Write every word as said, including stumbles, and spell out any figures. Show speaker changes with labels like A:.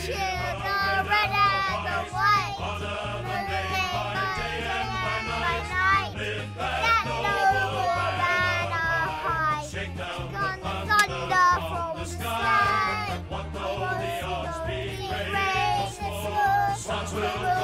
A: shield, the red and the white, the day by night, that noble banner high, gone thunder from the sky, it was the rain that